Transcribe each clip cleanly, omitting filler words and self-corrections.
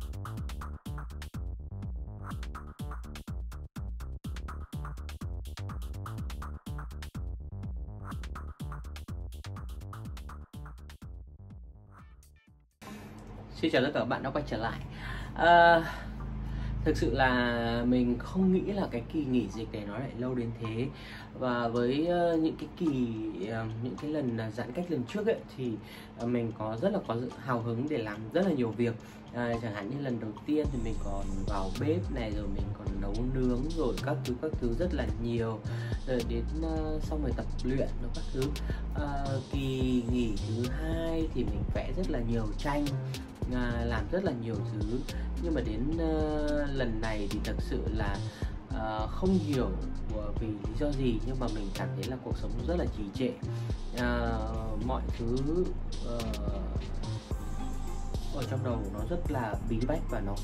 Xin chào tất cả các bạn đã quay trở lại. à, Thực sự là mình không nghĩ là cái kỳ nghỉ dịch này nó lại lâu đến thế. Và với những cái lần giãn cách lần trước ấy, thì mình rất là có hào hứng để làm rất là nhiều việc. Chẳng hạn như lần đầu tiên thì mình còn vào bếp này, rồi mình còn nấu nướng, rồi các thứ rất là nhiều. Rồi đến xong rồi tập luyện rồi các thứ. Kỳ nghỉ thứ hai thì mình vẽ rất là nhiều tranh, làm rất là nhiều thứ. Nhưng mà đến lần này thì thật sự là không hiểu vì lý do gì, nhưng mà mình cảm thấy là cuộc sống rất là trì trệ. Mọi thứ ở trong đầu nó rất là bí bách, và nó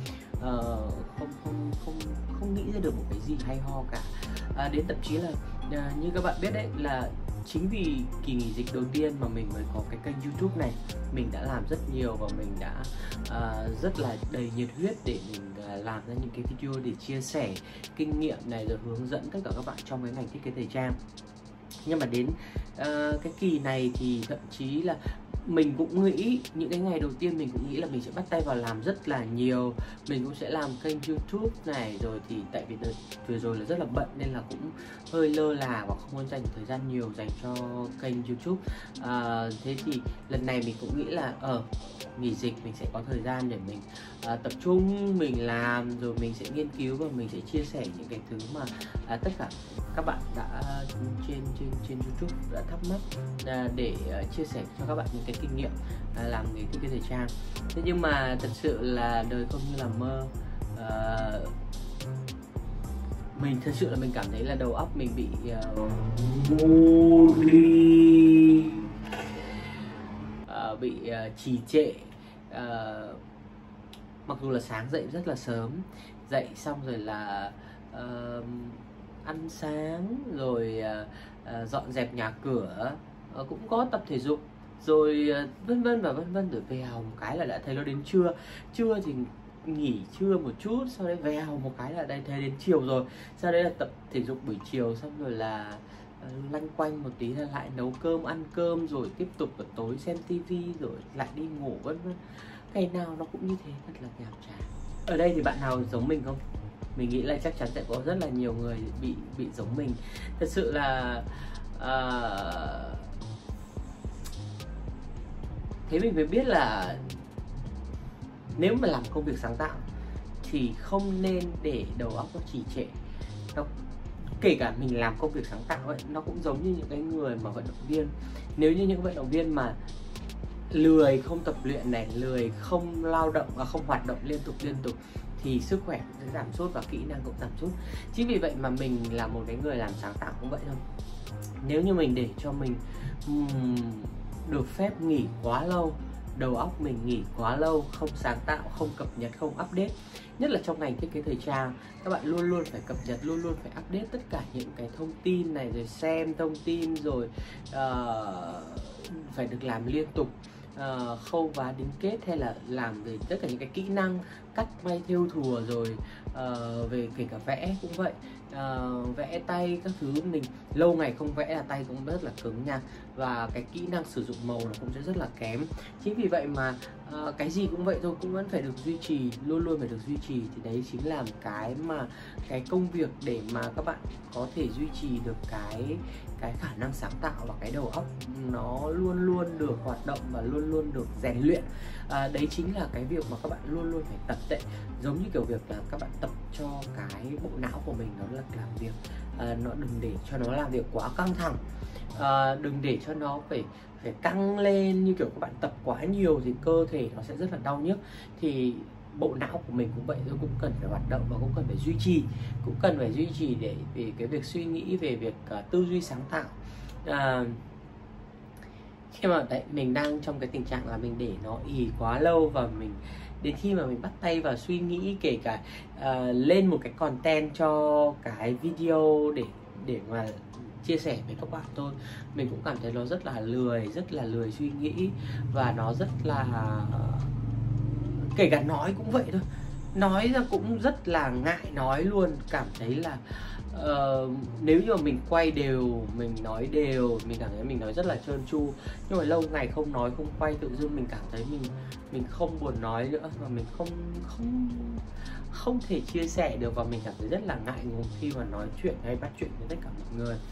không nghĩ ra được một cái gì hay ho cả. Đến thậm chí là như các bạn biết đấy, là chính vì kỳ nghỉ dịch đầu tiên mà mình mới có cái kênh YouTube này. Mình đã làm rất nhiều và mình đã rất là đầy nhiệt huyết để mình làm ra những cái video để chia sẻ kinh nghiệm này, rồi hướng dẫn tất cả các bạn trong cái ngành thiết kế thời trang. Nhưng mà đến cái kỳ này thì thậm chí là mình cũng nghĩ, những cái ngày đầu tiên mình cũng nghĩ là mình sẽ bắt tay vào làm rất là nhiều. Mình cũng sẽ làm kênh YouTube này, rồi thì tại vì đợt vừa rồi là rất là bận nên là cũng hơi lơ là và không có dành thời gian nhiều dành cho kênh YouTube. Thế thì lần này mình cũng nghĩ là nghỉ dịch mình sẽ có thời gian để mình tập trung mình làm, rồi mình sẽ nghiên cứu và mình sẽ chia sẻ những cái thứ mà tất cả các bạn đã trên YouTube đã thắc mắc, để chia sẻ cho các bạn những cái kinh nghiệm làm nghề thiết kế thời trang. Thế nhưng mà thật sự là đời không như là mơ. Mình thật sự là mình cảm thấy là đầu óc mình bị trì trệ. Mặc dù là sáng dậy rất là sớm, dậy xong rồi là ăn sáng, rồi dọn dẹp nhà cửa, cũng có tập thể dục, rồi vân vân và vân vân. Rồi vèo một cái là đã thấy nó đến trưa thì nghỉ trưa một chút, sau đấy vèo một cái là đây thấy đến chiều rồi. Sau đấy là tập thể dục buổi chiều, xong rồi là lanh quanh một tí là lại nấu cơm, ăn cơm, rồi tiếp tục ở tối xem tivi, rồi lại đi ngủ, vân vân. Ngày nào nó cũng như thế, thật là nhàm chán. Ở đây thì bạn nào giống mình không? Mình nghĩ là chắc chắn sẽ có rất là nhiều người bị giống mình. Thật sự là thế mình mới biết là nếu mà làm công việc sáng tạo thì không nên để đầu óc nó trì trệ. Kể cả mình làm công việc sáng tạo ấy, nó cũng giống như những cái người mà vận động viên. Nếu như những vận động viên mà lười không tập luyện này, lười không lao động và không hoạt động liên tục thì sức khỏe cũng sẽ giảm sút và kỹ năng cũng giảm sút. Chính vì vậy mà mình là một cái người làm sáng tạo cũng vậy thôi. Nếu như mình để cho mình được phép nghỉ quá lâu, đầu óc mình nghỉ quá lâu, không sáng tạo, không cập nhật, không update, nhất là trong ngành thiết kế thời trang, các bạn luôn luôn phải cập nhật, luôn luôn phải update tất cả những cái thông tin này, rồi xem thông tin, rồi phải được làm liên tục. Khâu vá đính kết, hay là làm về tất cả những cái kỹ năng cắt may thêu thùa, rồi về kể cả vẽ cũng vậy. Vẽ tay các thứ, mình lâu ngày không vẽ là tay cũng rất là cứng nha, và cái kỹ năng sử dụng màu nó cũng sẽ rất là kém. Chính vì vậy mà cái gì cũng vậy thôi, cũng vẫn phải được duy trì, luôn luôn phải được duy trì. Thì đấy chính là cái công việc để mà các bạn có thể duy trì được cái khả năng sáng tạo, và cái đầu óc nó luôn luôn được hoạt động và luôn luôn được rèn luyện. Đấy chính là cái việc mà các bạn luôn luôn phải tập đấy. Giống như kiểu việc là các bạn tập cho cái bộ não của mình nó là làm việc, nó đừng để cho nó làm việc quá căng thẳng, đừng để cho nó phải căng lên. Như kiểu các bạn tập quá nhiều thì cơ thể nó sẽ rất là đau nhức. Thì bộ não của mình cũng vậy thôi, cũng cần phải hoạt động và cũng cần phải duy trì, để về cái việc suy nghĩ, về việc tư duy sáng tạo. Khi mà mình đang trong cái tình trạng là mình để nó ì quá lâu, và mình đến khi mà mình bắt tay vào suy nghĩ, kể cả lên một cái content cho cái video để mà chia sẻ với các bạn thôi, mình cũng cảm thấy nó rất là lười suy nghĩ, và nó rất là kể cả nói cũng vậy thôi, nói ra cũng rất là ngại nói luôn. Cảm thấy là nếu như mà mình quay đều, mình nói đều, mình cảm thấy mình nói rất là trơn tru, nhưng mà lâu ngày không nói không quay, tự dưng mình cảm thấy mình không buồn nói nữa, và mình không thể chia sẻ được, và mình cảm thấy rất là ngại ngùng khi mà nói chuyện hay bắt chuyện với tất cả mọi người.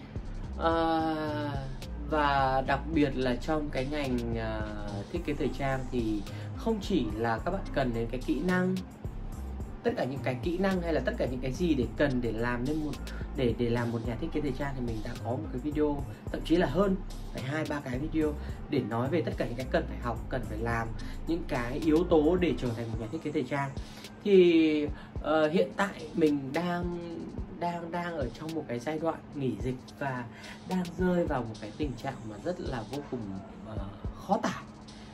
Và đặc biệt là trong cái ngành thiết kế thời trang thì không chỉ là các bạn cần đến cái kỹ năng, tất cả những cái kỹ năng hay là tất cả những cái gì để cần để làm nên để làm một nhà thiết kế thời trang, thì mình đã có một cái video, thậm chí là hơn phải 2-3 cái video để nói về tất cả những cái cần phải học, cần phải làm, những cái yếu tố để trở thành một nhà thiết kế thời trang. Thì hiện tại mình đang ở trong một cái giai đoạn nghỉ dịch và đang rơi vào một cái tình trạng mà rất là vô cùng khó tả.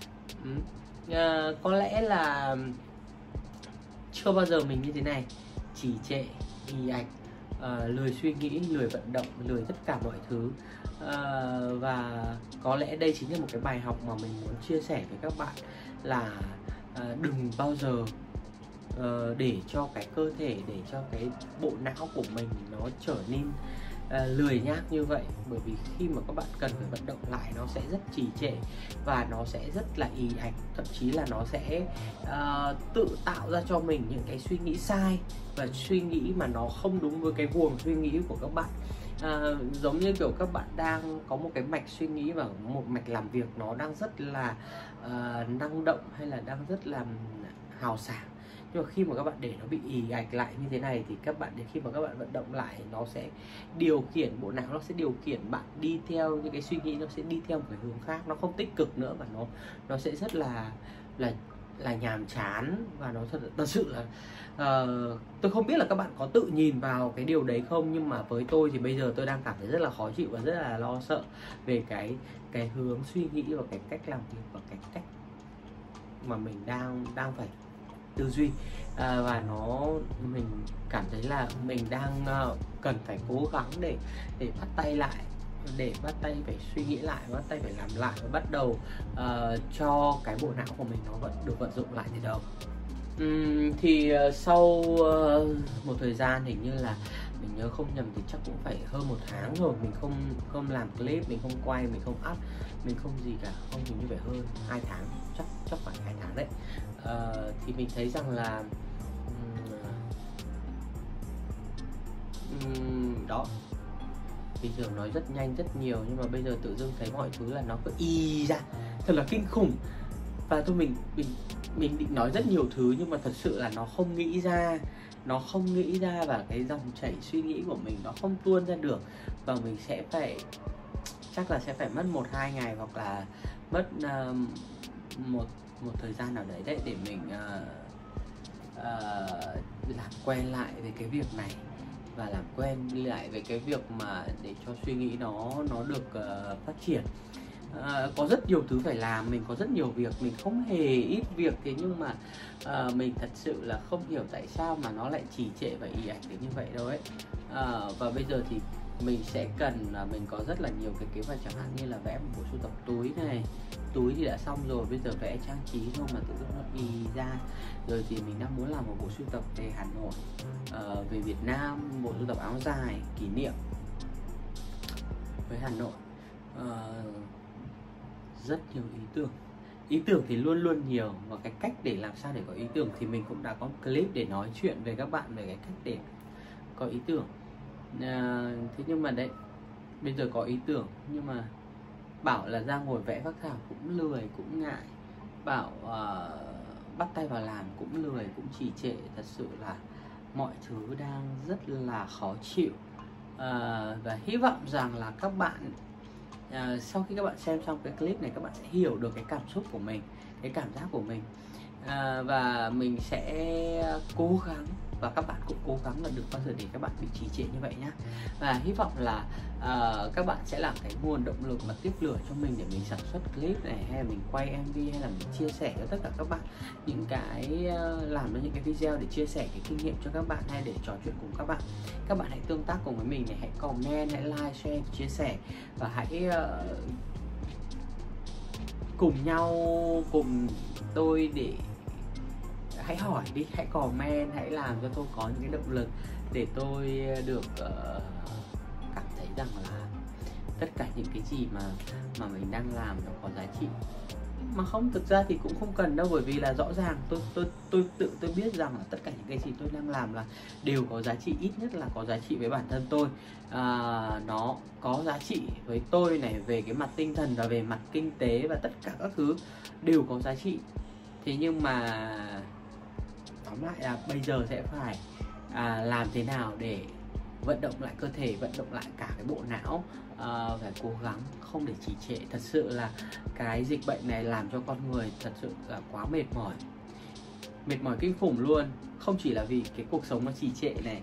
Có lẽ là chưa bao giờ mình như thế này, trì trệ, ì ạch, lười suy nghĩ, lười vận động, lười tất cả mọi thứ. Và có lẽ đây chính là một cái bài học mà mình muốn chia sẻ với các bạn, là đừng bao giờ để cho cái cơ thể, để cho cái bộ não của mình nó trở nên lười nhác như vậy. Bởi vì khi mà các bạn cần phải vận động lại, nó sẽ rất trì trệ và nó sẽ rất là ì ạch, thậm chí là nó sẽ tự tạo ra cho mình những cái suy nghĩ sai và suy nghĩ mà nó không đúng với cái guồng suy nghĩ của các bạn. Giống như kiểu các bạn đang có một cái mạch suy nghĩ và một mạch làm việc nó đang rất là năng động hay là đang rất là hào sảng, nhưng mà khi mà các bạn để nó bị ì ạch lại như thế này thì các bạn, đến khi mà các bạn vận động lại, nó sẽ điều khiển bộ não, nó sẽ điều khiển bạn đi theo những cái suy nghĩ, nó sẽ đi theo một cái hướng khác, nó không tích cực nữa, và nó sẽ rất là nhàm chán. Và nó thật sự là tôi không biết là các bạn có tự nhìn vào cái điều đấy không, nhưng mà với tôi thì bây giờ tôi đang cảm thấy rất là khó chịu và rất là lo sợ về cái hướng suy nghĩ và cái cách làm việc và cái cách mà mình đang phải tư duy. Và mình cảm thấy là mình đang cần phải cố gắng để bắt tay lại, để bắt tay phải suy nghĩ lại, bắt tay phải làm lại, và bắt đầu cho cái bộ não của mình nó vẫn được vận dụng lại từ đầu. Thì sau một thời gian, hình như là mình nhớ không nhầm thì chắc cũng phải hơn 1 tháng rồi mình không làm clip, mình không quay, mình không up, mình không gì cả, không, hình như phải hơn 2 tháng, chắc phải 2 tháng đấy. Thì mình thấy rằng là đó, bình thường nói rất nhanh rất nhiều, nhưng mà bây giờ tự dưng thấy mọi thứ là nó cứ y ra, thật là kinh khủng. Và mình định nói rất nhiều thứ, nhưng mà thật sự là nó không nghĩ ra, và cái dòng chảy suy nghĩ của mình nó không tuôn ra được, và mình sẽ phải, chắc là sẽ phải mất 1-2 ngày, hoặc là mất một thời gian nào đấy để mình làm quen lại với cái việc này, và làm quen lại với cái việc mà để cho suy nghĩ nó được phát triển. Có rất nhiều thứ phải làm, mình có rất nhiều việc, mình không hề ít việc, thế nhưng mà mình thật sự là không hiểu tại sao mà nó lại trì trệ và ì ạch đến như vậy đâu ấy. Và bây giờ thì mình sẽ cần là mình có rất là nhiều cái kế hoạch, chẳng hạn như là vẽ một bộ sưu tập túi này, túi thì đã xong rồi, bây giờ vẽ trang trí thôi mà tự dưng nó ì ra. Rồi thì mình đang muốn làm một bộ sưu tập về Hà Nội, về Việt Nam, bộ sưu tập áo dài kỷ niệm với Hà Nội. Rất nhiều ý tưởng thì luôn luôn nhiều, và cái cách để làm sao để có ý tưởng thì mình cũng đã có một clip để nói chuyện với các bạn về cái cách để có ý tưởng. Thế nhưng mà đấy, bây giờ có ý tưởng nhưng mà bảo là ra ngồi vẽ phác thảo cũng lười, cũng ngại, bảo bắt tay vào làm cũng lười, cũng trì trệ. Thật sự là mọi thứ đang rất là khó chịu. Và hy vọng rằng là các bạn sau khi các bạn xem xong cái clip này, các bạn sẽ hiểu được cái cảm xúc của mình, cái cảm giác của mình, và mình sẽ cố gắng, và các bạn cũng cố gắng là đừng bao giờ để các bạn bị trì trệ như vậy nhé. Và hy vọng là các bạn sẽ làm cái nguồn động lực và tiếp lửa cho mình để mình sản xuất clip này, hay là mình quay MV, hay là mình chia sẻ với tất cả các bạn những cái làm ra những cái video để chia sẻ cái kinh nghiệm cho các bạn, hay để trò chuyện cùng các bạn. Các bạn hãy tương tác cùng với mình này, hãy comment, hãy like, share, chia sẻ, và hãy cùng nhau, cùng tôi để hãy hỏi đi, hãy comment, hãy làm cho tôi có những cái động lực để tôi được cảm thấy rằng là tất cả những cái gì mà mình đang làm nó có giá trị. Mà không, thực ra thì cũng không cần đâu, bởi vì là rõ ràng tôi biết rằng là tất cả những cái gì tôi đang làm là đều có giá trị, ít nhất là có giá trị với bản thân tôi. Nó có giá trị với tôi này, về cái mặt tinh thần và về mặt kinh tế và tất cả các thứ đều có giá trị. Thế nhưng mà tóm lại là bây giờ sẽ phải làm thế nào để vận động lại cơ thể, vận động lại cả cái bộ não, phải cố gắng không để trì trệ. Thật sự là cái dịch bệnh này làm cho con người thật sự là quá mệt mỏi kinh khủng luôn. Không chỉ là vì cái cuộc sống nó trì trệ này,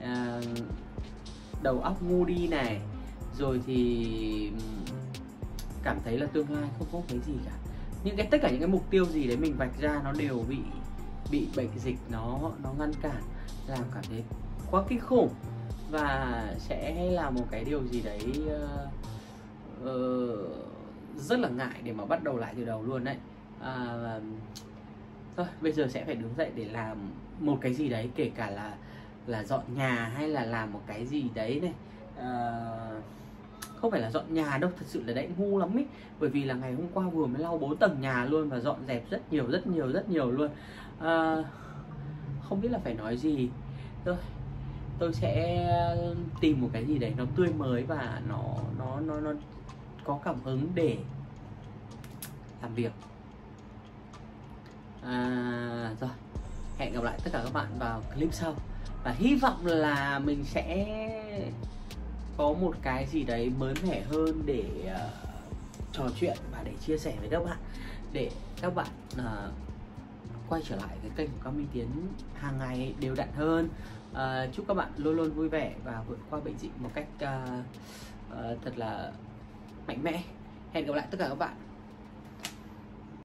đầu óc ngu đi này, rồi thì cảm thấy là tương lai không có cái gì cả. Tất cả những cái mục tiêu gì đấy mình vạch ra nó đều bị bệnh dịch nó ngăn cản, làm cảm thấy quá kinh khủng. Và sẽ là một cái điều gì đấy rất là ngại để mà bắt đầu lại từ đầu luôn đấy. Thôi bây giờ sẽ phải đứng dậy để làm một cái gì đấy, kể cả là dọn nhà hay là làm một cái gì đấy này. Không phải là dọn nhà đâu, thật sự là đấy ngu lắm ý. Bởi vì là ngày hôm qua vừa mới lau 4 tầng nhà luôn và dọn dẹp rất nhiều luôn. Không biết là phải nói gì. Tôi sẽ tìm một cái gì đấy nó tươi mới và nó có cảm hứng để làm việc. Rồi, hẹn gặp lại tất cả các bạn vào clip sau. Và hy vọng là mình sẽ có một cái gì đấy mới mẻ hơn để trò chuyện và để chia sẻ với các bạn, để các bạn quay trở lại cái kênh của Cao Minh Tiến hàng ngày đều đặn hơn. Chúc các bạn luôn luôn vui vẻ và vượt qua bệnh dịch một cách thật là mạnh mẽ. Hẹn gặp lại tất cả các bạn.